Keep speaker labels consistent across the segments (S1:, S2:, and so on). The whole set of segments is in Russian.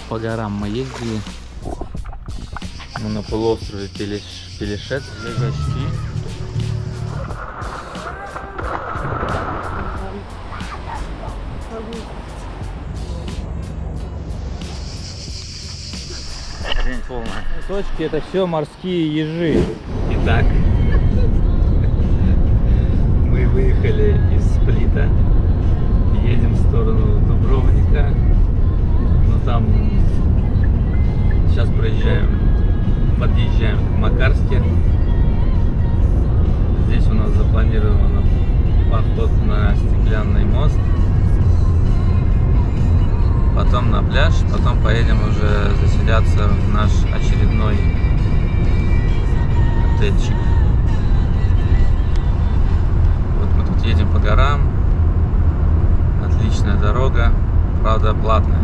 S1: по горам мы ездили. Мы на полуострове Пелешет для гостей. День полная. Точки — это все морские ежи. Итак, мы выехали из Сплита, едем в сторону Дубровника. Ну там сейчас подъезжаем к Макарске. Здесь у нас запланирован поход на стеклянный мост, потом на пляж, потом поедем уже заселяться в наш очередной отельчик. Вот мы тут едем по горам, отличная дорога, правда платная.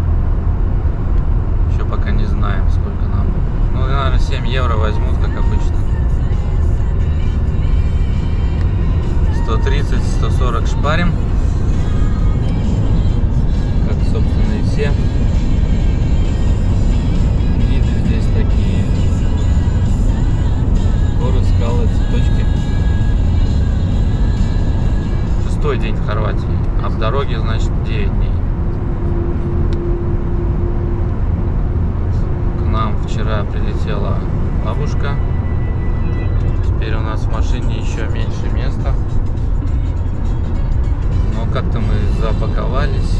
S1: Еще пока не знаем, сколько нам. Ну, наверное, 7 евро возьмут, как обычно. 130-140 шпарим, как, собственно, и все. Виды здесь такие: горы, скалы, цветочки. 6-й день в Хорватии, а в дороге, значит, 9 дней. К нам вчера прилетела бабушка. Теперь у нас в машине еще меньше места. Но как-то мы запаковались.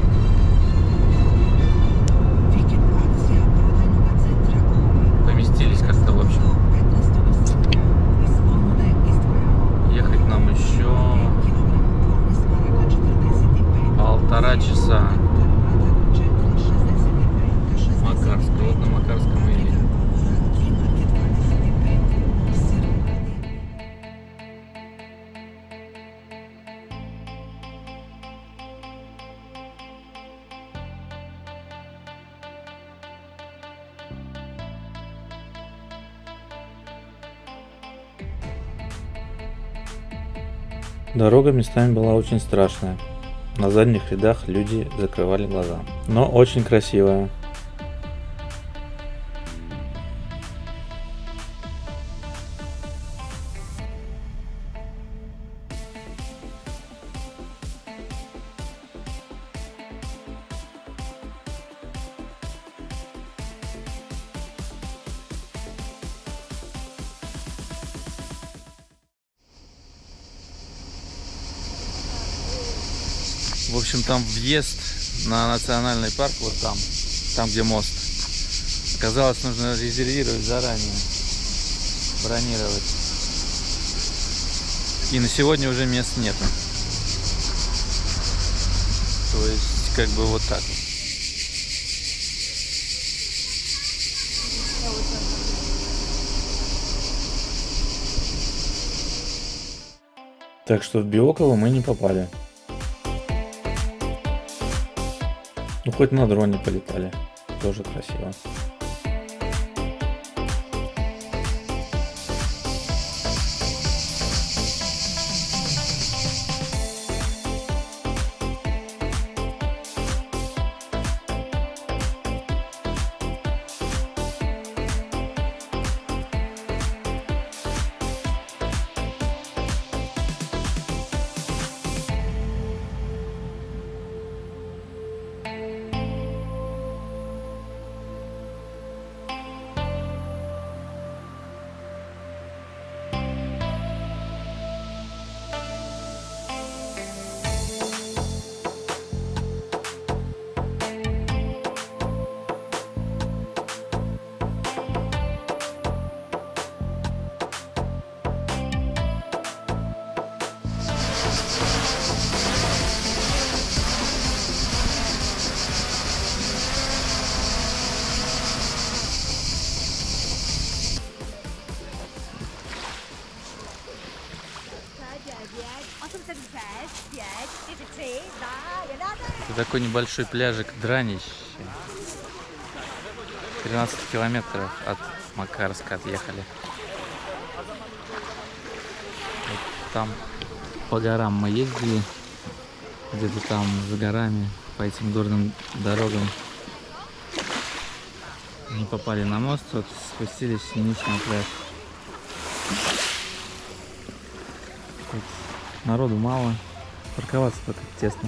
S1: Поместились как-то, в общем. Ехать нам еще 1,5 часа. Макарск. Вот на Макарском мы едем. Дорога местами была очень страшная. На задних рядах люди закрывали глаза. Но очень красивая. В общем, там въезд на национальный парк, вот там где мост. Оказалось, нужно резервировать заранее, бронировать. И на сегодня уже мест нету. То есть, как бы вот так. Так что в Биоково мы не попали. Ну, хоть на дроне полетали. Тоже красиво. Это такой небольшой пляжик Дранич. 13 километров от Макарска отъехали. Вот там по горам мы ездили. Где-то там за горами, по этим горным дорогам. Не попали на мост, вот спустились вниз на пляж. Тут народу мало, парковаться только тесно.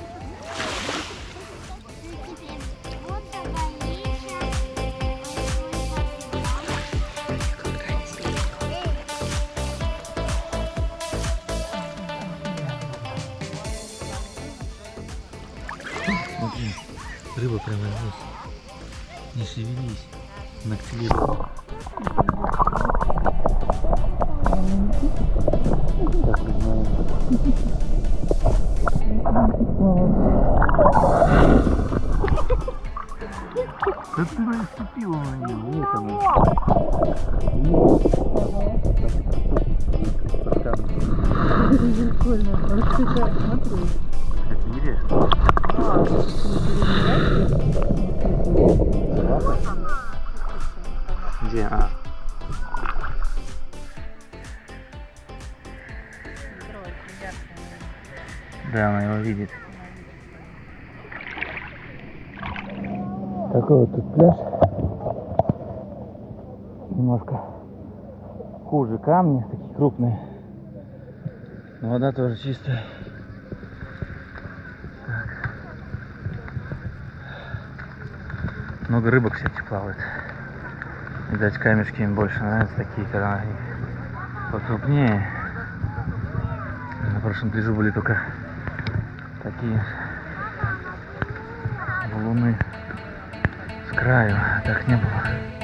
S1: Смотри, рыба прямо здесь. Не шевелись, ногтевик. Да ты наступила на нее, вот она.
S2: Прикольно, смотри.
S1: Это видишь? Где? А. Да, она его видит. Такой вот тут пляж. Немножко хуже камни, такие крупные. Но вода тоже чистая. Так. Много рыбок всяких плавает. Видать, камешки им больше нравятся, такие, когда они покрупнее. На прошлом пляжу были только такие валуны с краю, а так не было.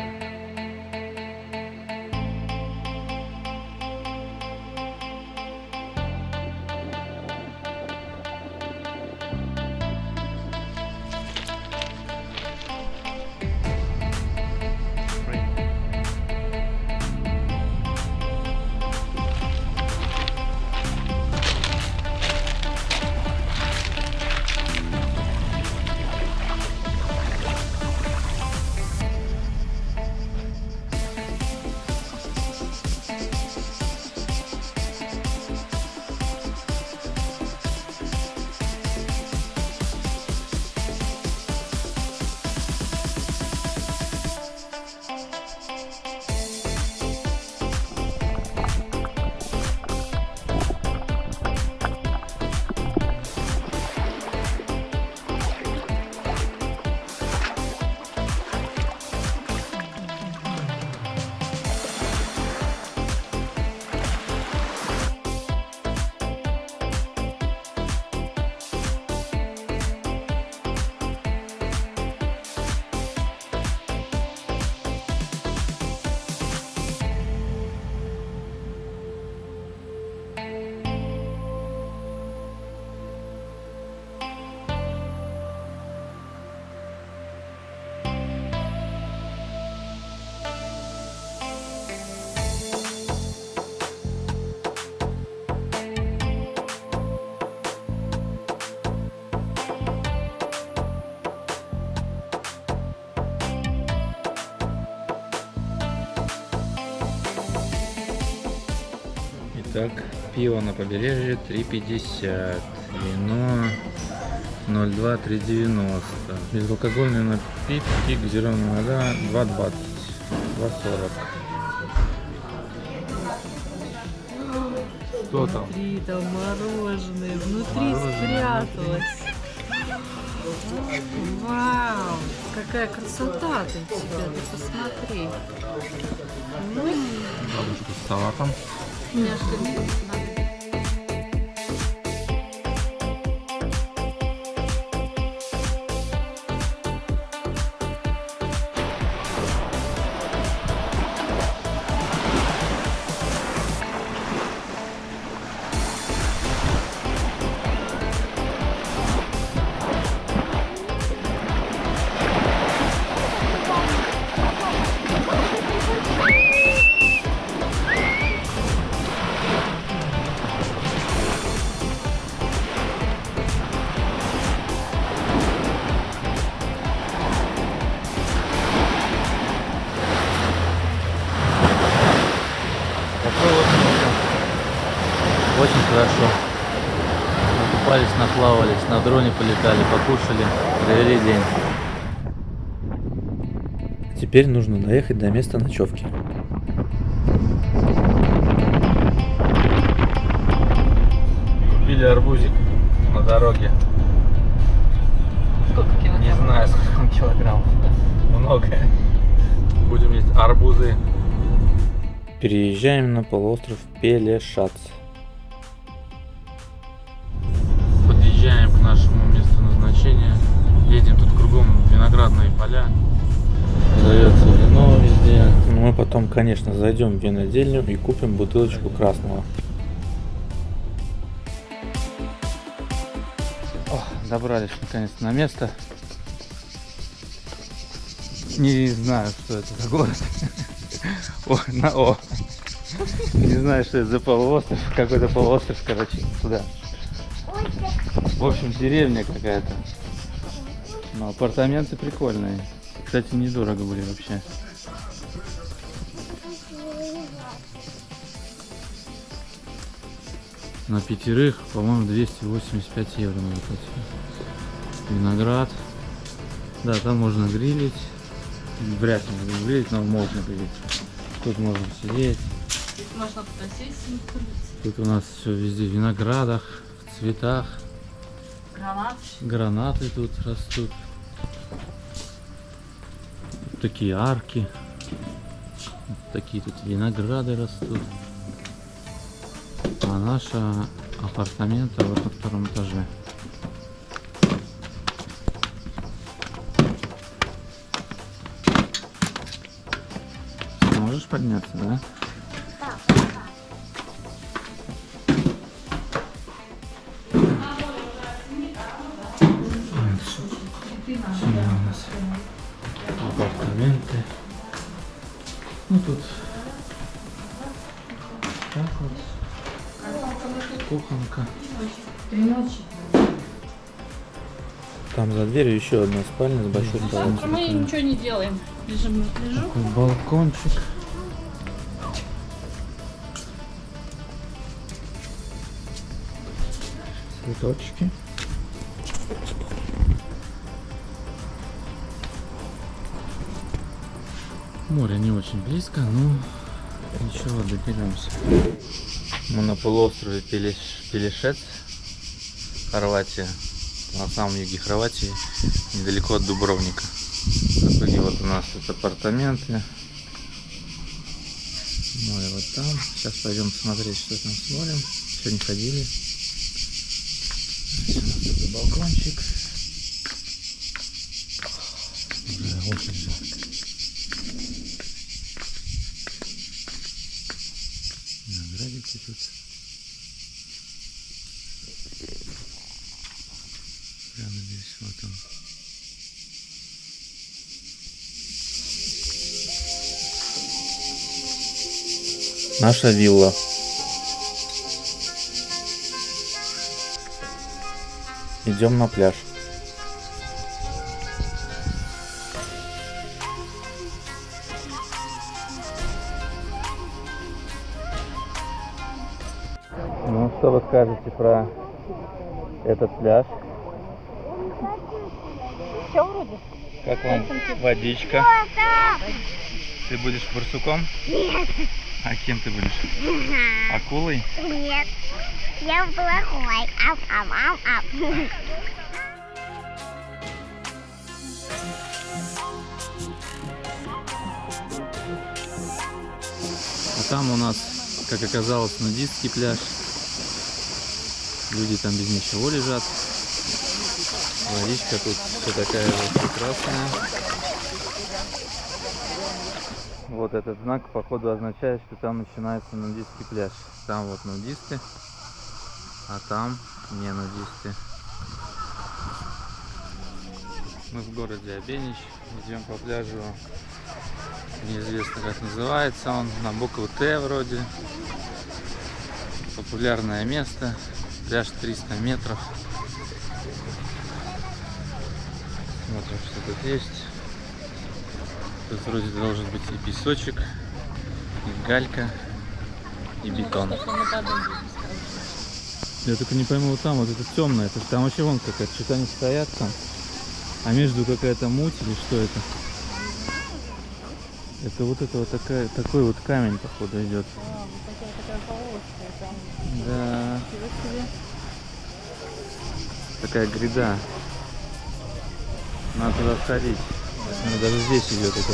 S1: Так, пиво на побережье 3,50, вино 0,2 3,90, безалкогольные напитки, газированная вода 2,20, 2,40. Что там?
S2: Смотри, там мороженое, внутри спряталось. Вау, какая красота ты у тебя, ты посмотри.
S1: Бабушка с салатом.
S2: Мне что-то надо.
S1: Очень хорошо. Накупались, наплавались, на дроне полетали, покушали, провели день. Теперь нужно доехать до места ночевки. Купили арбузик на дороге.
S2: Сколько килограмм?
S1: Не знаю, сколько он килограмм. Много. Будем есть арбузы. Переезжаем на полуостров Пелешац. Подъезжаем к нашему месту назначения. Едем тут кругом виноградные поля. Продается вино везде. Мы потом, конечно, зайдем в винодельню и купим бутылочку красного. О, добрались наконец-то на место. Не знаю, что это за город. О. Не знаю, что это за полуостров. Какой-то полуостров, короче, туда. В общем, деревня какая-то. Но апартаменты прикольные. Кстати, недорого были вообще. На пятерых, по-моему, 285 евро надо платить. Виноград. Да, там можно грилить. Вряд ли можно грилить, но можно грилить. Тут можно сидеть.
S2: Здесь можно фотосессии курить.
S1: Тут у нас все везде в виноградах, в цветах.
S2: Гранат.
S1: Гранаты тут растут. Такие арки. Такие тут винограды растут. А наши апартаменты вот на втором этаже. Можешь подняться, да? Апартаменты. Ну тут так вот. Кухонка. Там за дверью еще одна спальня с большой кроватью.
S2: Мы ничего не делаем. Лежим на пляжу.
S1: Такой балкончик. Цветочки. Море не очень близко, но ничего, доберемся. Мы на полуострове Пелешец, Хорватия. На самом юге Хорватии, недалеко от Дубровника. В итоге вот у нас тут апартаменты. Море вот там. Сейчас пойдем смотреть, что там с морем. Еще не ходили. Здесь у нас такой балкончик. Уже очень жарко. Виноградики тут. Прямо здесь вот он. Наша вилла. Идем на пляж. Ну, что вы скажете про этот пляж?
S2: Все вроде.
S1: Как вам водичка? Ты будешь барсуком?
S3: Нет,
S1: А кем ты будешь? Акулой?
S3: нет, я плохой. Ап.
S1: А там у нас, как оказалось, нудистский пляж. Люди там без ничего лежат. Водичка тут все такая вот прекрасная. Вот этот знак, походу, означает, что там начинается нудистский пляж. Там вот нудисты, а там не нудисты. Мы в городе Обенич, идем по пляжу. Неизвестно, как называется он, на букву Т вроде. Популярное место. Пляж 300 метров. Смотрим, что тут есть. Тут вроде должен быть и песочек, и галька, и бетон. Я только не пойму, вот там вот это темное, это там вообще вон какая-то, что-то они стоят там, а между какая-то муть или что это? Это вот такой вот камень, походу, идет.
S2: А, вот такая полоска там.
S1: Да,
S2: Ничего себе.
S1: такая гряда. Надо туда сходить. Ну, даже здесь идет это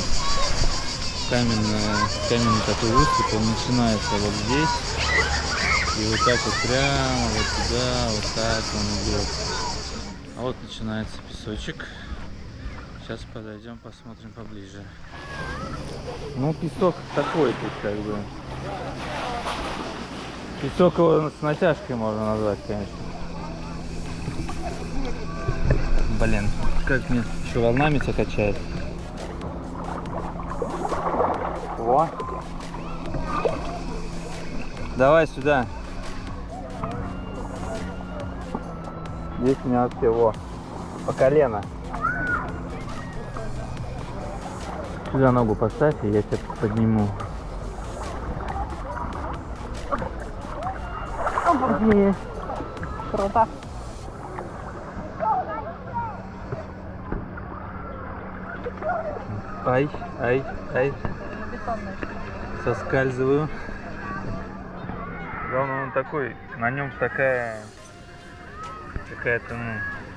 S1: каменный такой выступ, он начинается вот здесь. И вот так вот прямо вот туда, вот так он идет. А вот начинается песочек. Сейчас подойдем, посмотрим поближе. Ну, песок такой тут как бы. Песок его с натяжкой можно назвать, конечно. Блин, как мне еще волнами тебя качает. Во. Давай сюда. Здесь у меня вообще во. По колено. Сюда ногу поставь, и я тебя подниму. Есть.
S2: Круто.
S1: Ай, ай, ай.
S2: Бетонная.
S1: Соскальзываю. Главное, он такой, на нем такая какая-то, ну,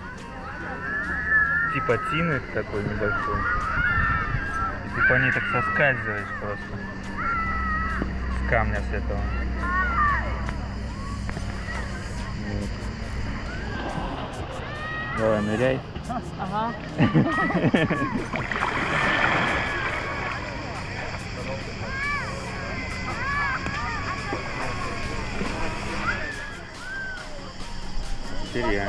S1: типа тины такой небольшой. И ты по ней так соскальзываешь просто. С камня с этого. Вот. Давай, ныряй.
S2: Ага.
S1: Теперь я.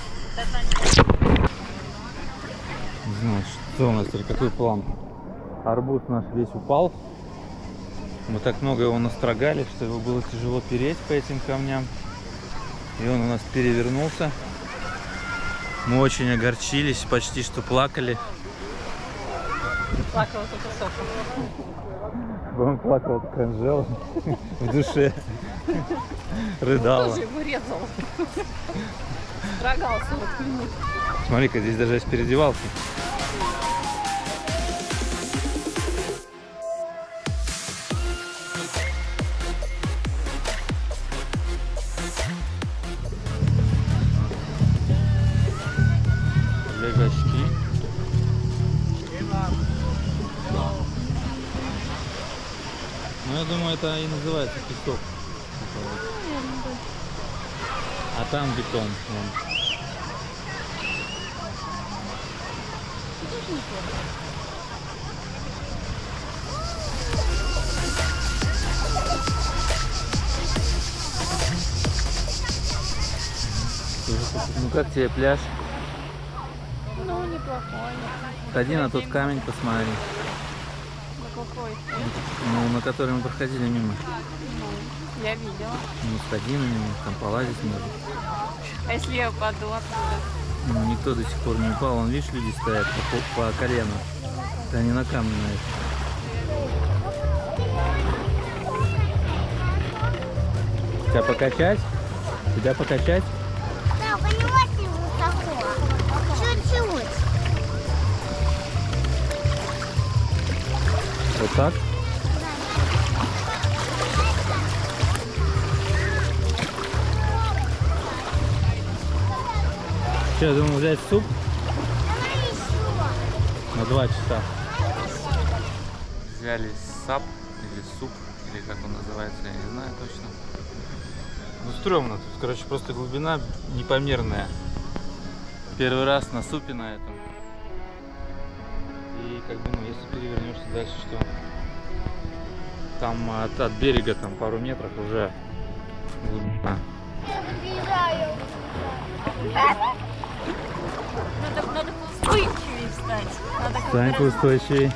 S1: Не знаю, что у нас теперь, какой план. Арбуз наш весь упал. Мы так много его настрогали, что его было тяжело переть по этим камням. И он у нас перевернулся. Мы очень огорчились, почти что плакали.
S2: Плакала только Софа.
S1: Он плакал, как Анжела в душе. Рыдала.
S2: Тоже ему резал. Строгался, вот клянусь.
S1: Смотри-ка, здесь даже есть переодевалка. Легачки. Ну, я думаю, это и называется песок. А там бетон. Вон. Ну как тебе пляж?
S2: Ну, неплохой.
S1: Ходи на тот камень, посмотри.
S2: На какой?
S1: Ну, на который мы проходили мимо.
S2: Ну, я видела.
S1: Ну, сходи на него, там полазить можно.
S2: А если я упаду оттуда?
S1: Ну, никто до сих пор не упал. Вон, видишь, люди стоят по колено. Да они на камне на это. Тебя покачать? Тебя покачать?
S3: Да, понимаете, высоко. Чуть-чуть.
S1: Вот так? Что, я думаю, взять суп
S3: Давай еще.
S1: на 2 часа. Взяли сап или суп, или как он называется, я не знаю точно. Ну, стрёмно. Тут, короче, просто глубина непомерная. Первый раз на супе на этом. И как бы, ну, если перевернешься дальше, что там от берега там пару метров уже глубина.
S2: Надо поустойчивее встать. Надо как
S1: Стань
S2: раз-
S1: поустойчивей.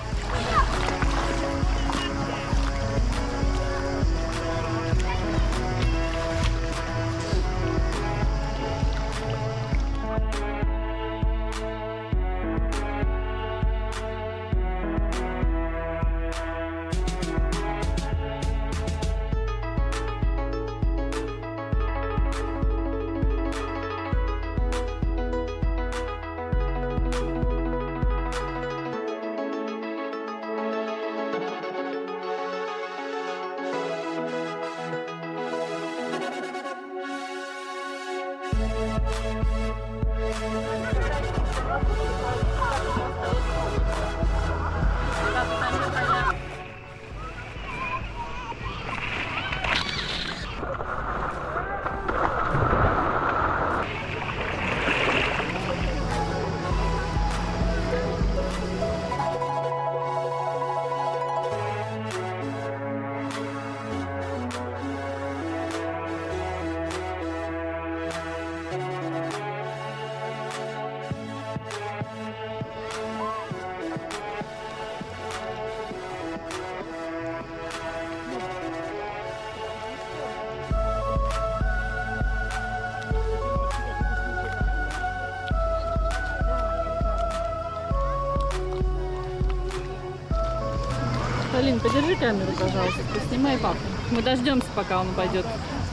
S2: Полин, подержи камеру, пожалуйста. Снимай папу. Мы дождемся, пока он упадет.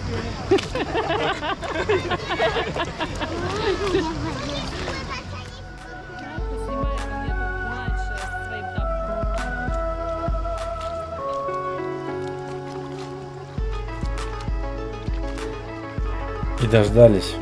S1: И дождались.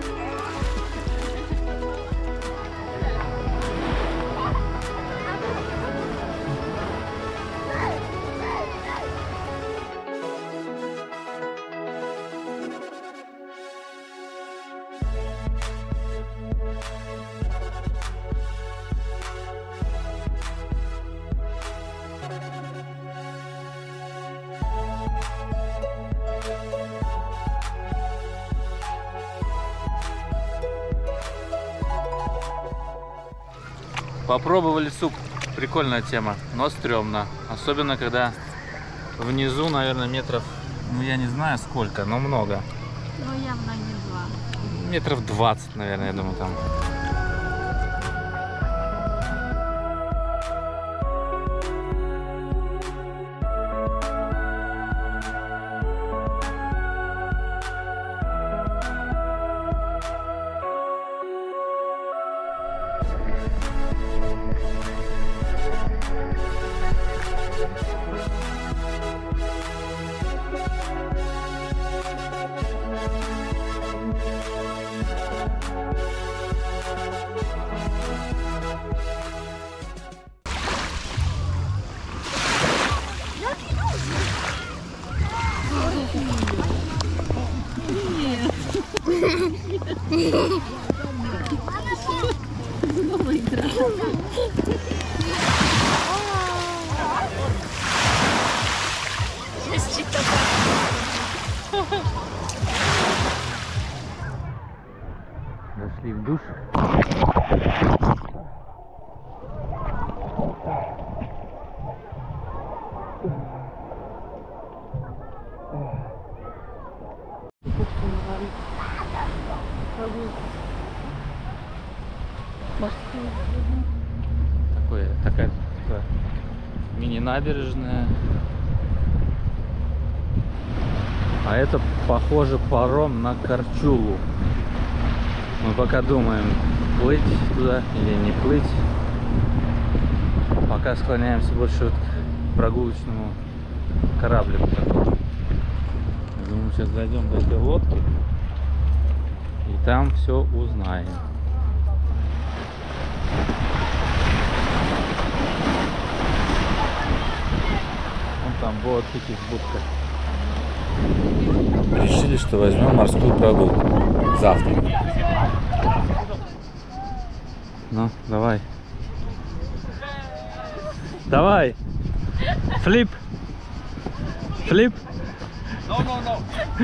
S1: Попробовали суп. Прикольная тема, но стрёмно. Особенно, когда внизу, наверное, метров, ну я не знаю сколько, но много.
S2: Ну, явно не 2.
S1: Метров 20, наверное, я думаю, там. Зашли в душ. Такая мини-набережная. А это похоже паром на Корчулу. Мы пока думаем, плыть туда или не плыть. Пока склоняемся больше к прогулочному кораблику такому. Я думаю, сейчас дойдем до этой лодки и там все узнаем. Вон там вот таких будка. Решили, что возьмем морскую прогулку завтра. Ну, давай. Давай. Флип. Флип.
S4: No, no, no.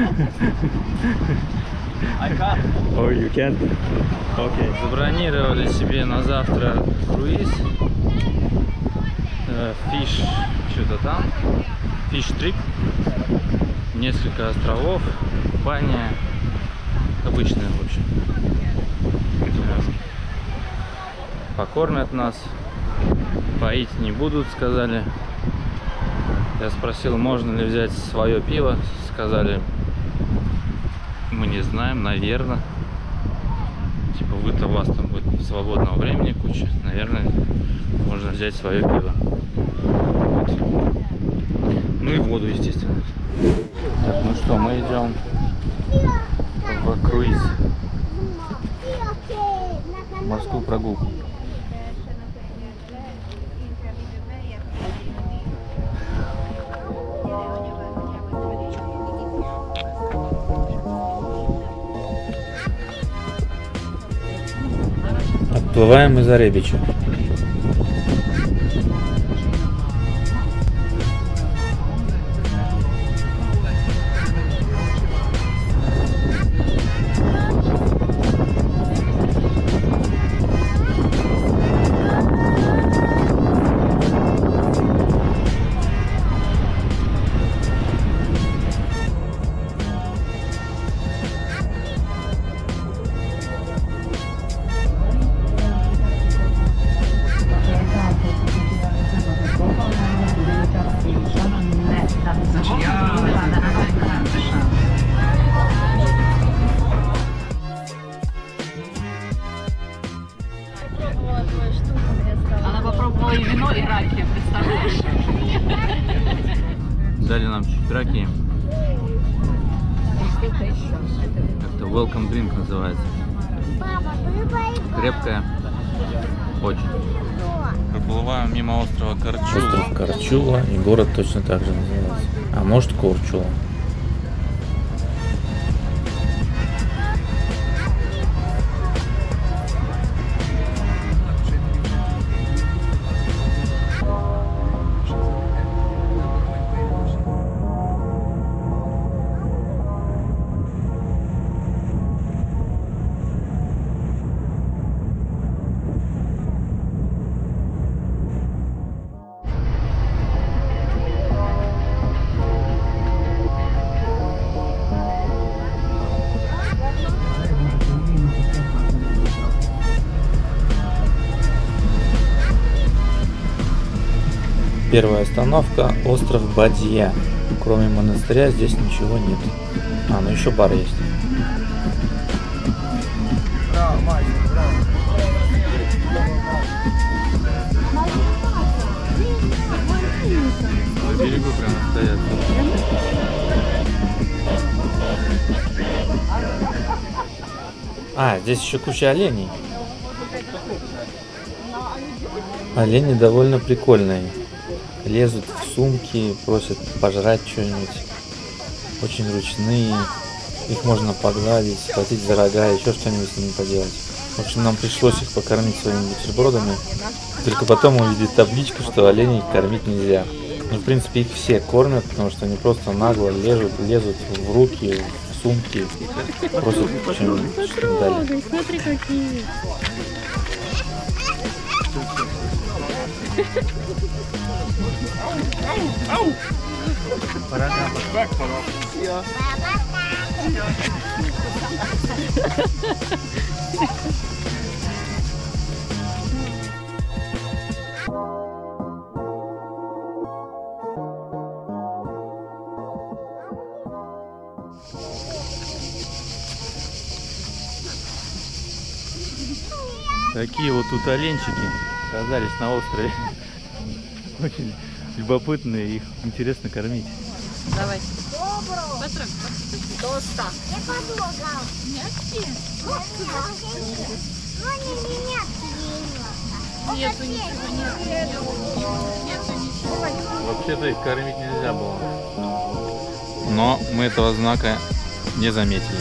S4: I can't.
S1: Oh, you can't? Okay. Забронировали себе на завтра круиз. Фиш, что-то там. Фиш-трип. Несколько островов. Купание. Обычное, в общем. Покормят нас. Поить не будут, сказали. Я спросил, можно ли взять свое пиво. Сказали, мы не знаем, наверное. Типа вы-то, у вас там будет свободного времени куча. Наверное, можно взять свое пиво. Вот. Ну и воду, естественно. Так, ну что, мы идем в круиз. Морскую прогулку. Отплываем из Аребича. дали нам чуть драки.
S2: Что-то еще.
S1: Это welcome drink называется.
S3: Папа, прибавь.
S1: Крепкая. Очень. Проплываем мимо острова Корчула.
S5: Остров Корчула, и город точно так же называется. А может, Корчула. Первая остановка — остров Бадья. Кроме монастыря здесь ничего нет. А, ну еще бар есть.
S1: На берегу прямо стоят.
S5: А, здесь еще куча оленей. Олени довольно прикольные. Лезут в сумки, просят пожрать что-нибудь. Очень ручные. Их можно погладить, схватить за рога, еще что-нибудь с ними поделать. В общем, нам пришлось их покормить своими бутербродами. Только потом увидеть табличку, что оленей кормить нельзя. Ну, в принципе, их все кормят, потому что они просто нагло лезут в руки, в сумки, просят что-нибудь, что-нибудь дали.
S2: Смотри, какие.
S1: Такие вот тут оленчики оказались на острове. Очень любопытные, их интересно кормить.
S2: Давай. Патрон. До 100.
S3: Я подруга.
S2: Мягкие?
S3: Ну, не мягкие.
S2: Нету ничего, нету ничего.
S1: Вообще-то их кормить нельзя было. Но мы этого знака не заметили.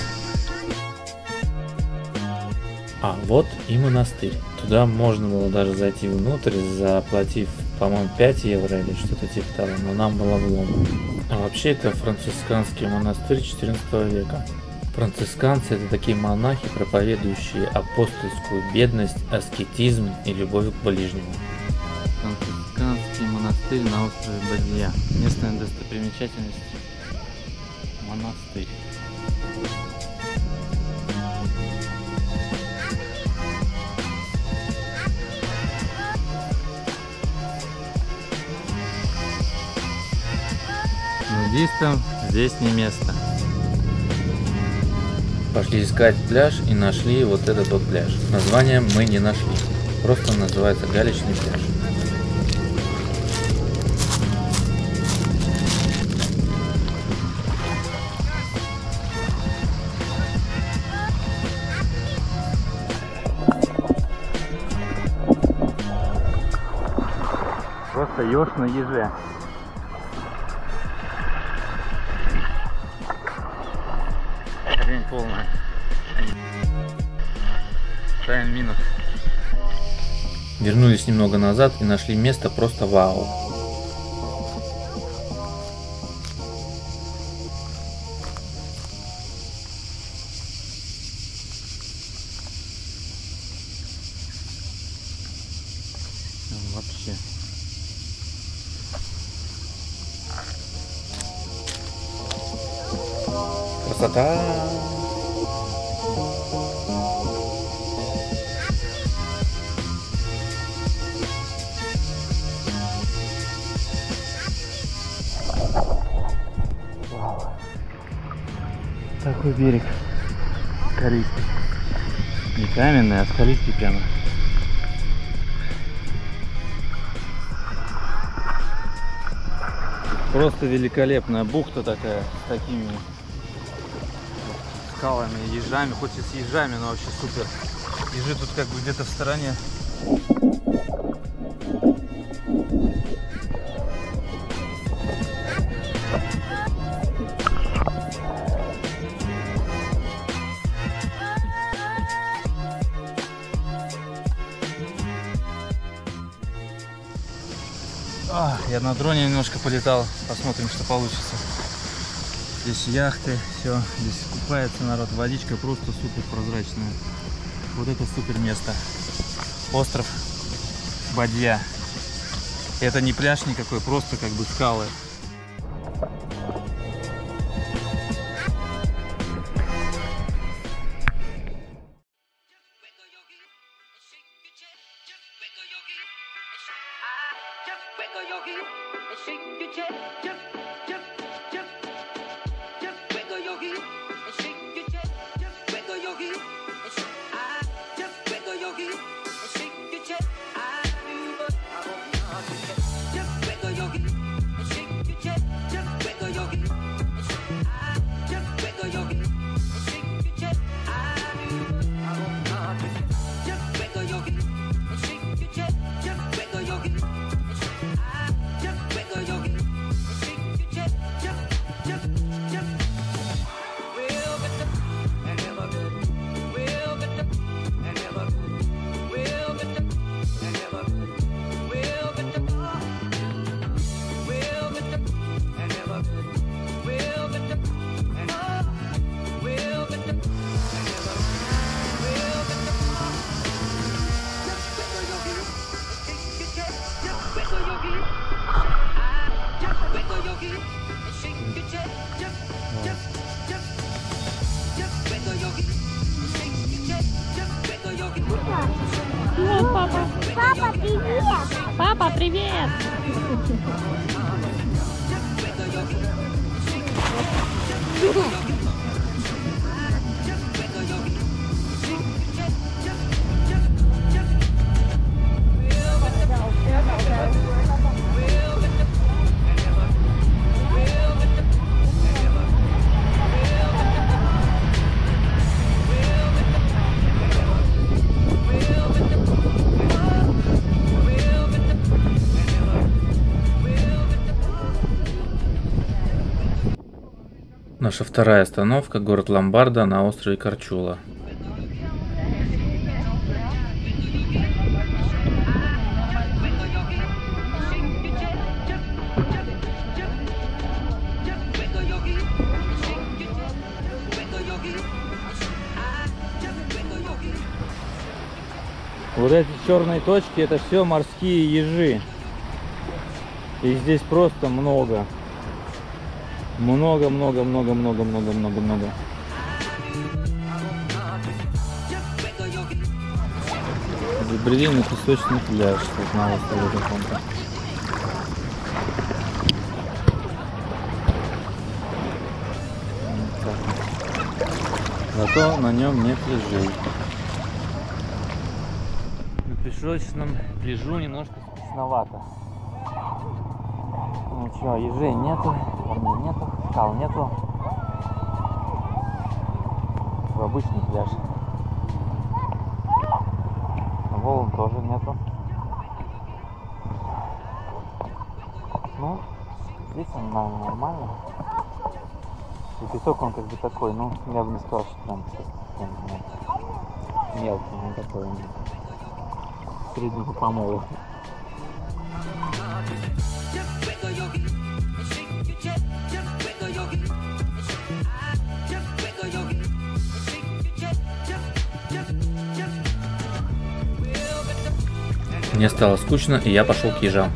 S5: А, вот и монастырь. Туда можно было даже зайти внутрь, заплатив, по-моему, 5 евро или что-то типа того, но нам было влом. А вообще это францисканский монастырь 14 века. Францисканцы — это такие монахи, проповедующие апостольскую бедность, аскетизм и любовь к ближнему.
S1: Францисканский монастырь на острове Бадья. Местная достопримечательность — монастырь. Нудистам здесь не место.
S5: Пошли искать пляж и нашли вот этот вот пляж. Название мы не нашли. Просто называется галечный пляж.
S1: Просто еж на еже. Хрень полная. Ставим минус.
S5: Вернулись немного назад и нашли место просто вау.
S1: Вообще.
S5: Красота!
S1: Такой берег скалистый. Не каменный, а скалистый прямо. Просто великолепная бухта такая, с такими скалами, ежами, хоть и с ежами, но вообще супер. Ежи тут как бы где-то в стороне. Я на дроне немножко полетал, посмотрим, что получится. Здесь яхты, все, здесь купается народ, водичка просто супер прозрачная. Вот это супер место. Остров Бадья. Это не пляж никакой, просто как бы скалы.
S2: Вот папа.
S3: Папа, привет!
S2: Папа, привет!
S5: Наша вторая остановка — город Ломбардо на острове Корчула.
S1: Вот эти черные точки — это все морские ежи. И здесь просто много. Много. Забрели песочный пляж, тут на острове каком-то. Зато на нем нет ежей. На песочном пляжу немножко скучновато. Ну что, ежей нету, вернее нету, скал нету. В обычный пляж. Волн тоже нету. Ну, здесь он нормально. И песок он как бы такой, ну, я бы не сказал, что прям мелкий, он такой, среднего помола.
S5: Мне стало скучно, и я пошел к ежам.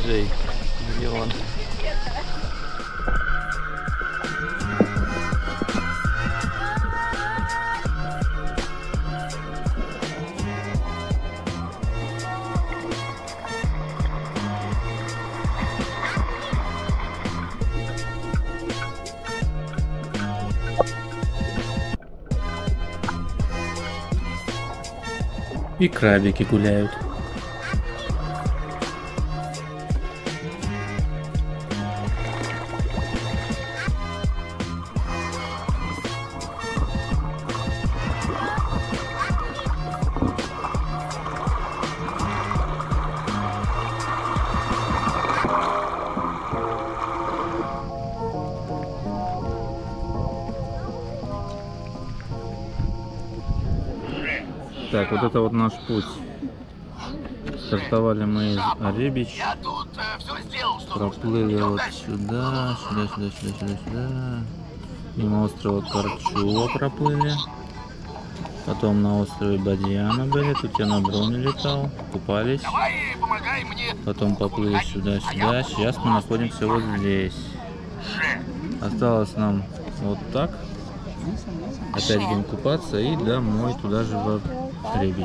S1: Джей. Где он?
S5: И крабики гуляют. Так, вот это вот наш путь. Стартовали мы из Оребич. Проплыли вот сюда, сюда. Мимо острова Карчуа проплыли. Потом на острове Бадьяна были. Тут я на дроне летал. Купались. Потом поплыли сюда. Сейчас мы находимся вот здесь. Осталось нам вот так. Опять будем купаться и домой, туда же в Оребич.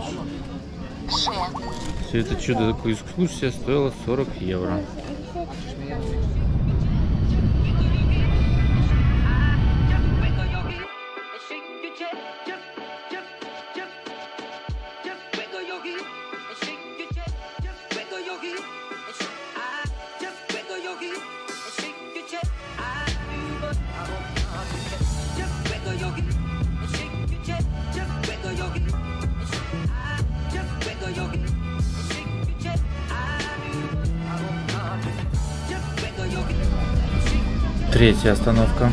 S5: Все это чудо, такая экскурсия стоила 40 евро. Третья остановка.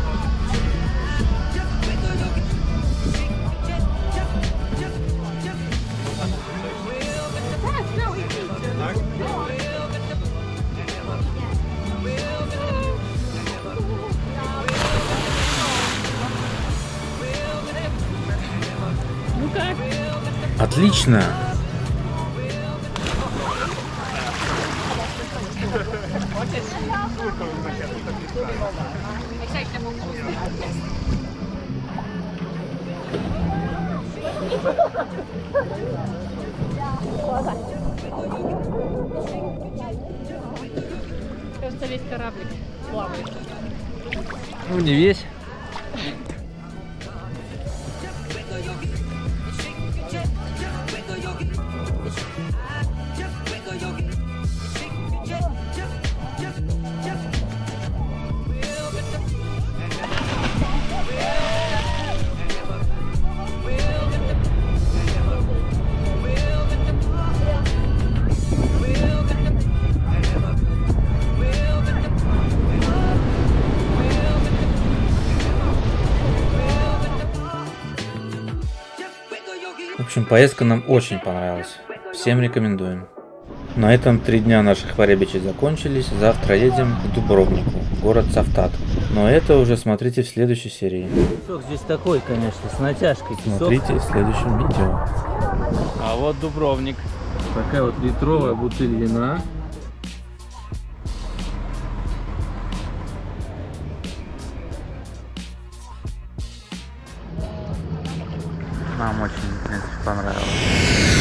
S2: Ну как?
S5: Отлично!
S2: Кажется, весь кораблик плавает.
S1: Ну, не весь.
S5: В общем, поездка нам очень понравилась. Всем рекомендуем. На этом 3 дня наших в Оребиче закончились. Завтра едем к Дубровнику, город Савтат. Но это уже смотрите в следующей серии.
S1: Песок здесь такой, конечно, с натяжкой. Песок.
S5: Смотрите в следующем видео.
S1: А вот Дубровник.
S5: Такая вот литровая бутыль вина.
S1: Нам очень, в принципе, понравилось.